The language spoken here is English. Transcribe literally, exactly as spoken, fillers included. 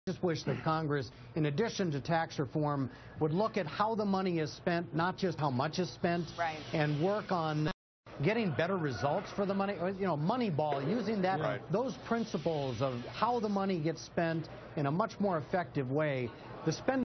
just wish that Congress, in addition to tax reform, would look at how the money is spent, not just how much is spent, right. and work on getting better results for the money. You know, Moneyball, using that, right. those principles of how the money gets spent in a much more effective way. The spending